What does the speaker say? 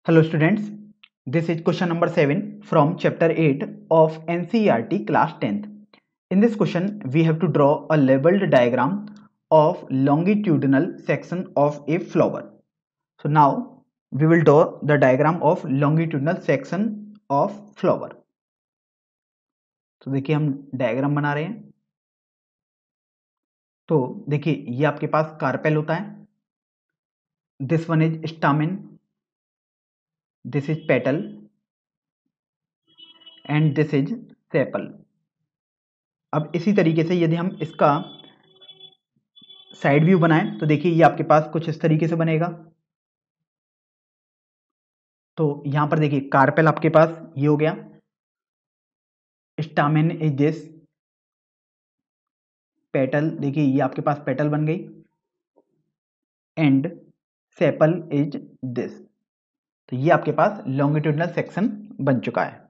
Hello students, this is question number 7 from chapter 8 of NCERT class 10th. In this question, we have to draw a labeled diagram of longitudinal section of a flower. So now we will draw the diagram of longitudinal section of flower. तो देखिए हम diagram बना रहे हैं। तो देखिए ये आपके पास कार्पेल होता है, this one is stamen, this is petal and this is sepal. अब इसी तरीके से यदि हम इसका साइड व्यू बनाएं तो देखिए ये आपके पास कुछ इस तरीके से बनेगा। तो यहां पर देखिए कार्पेल आपके पास ये हो गया, स्टामेन इज दिस, पेटल देखिए ये आपके पास पेटल बन गई एंड सेपल इज दिस। तो ये आपके पास लॉन्गिट्यूडिनल सेक्शन बन चुका है।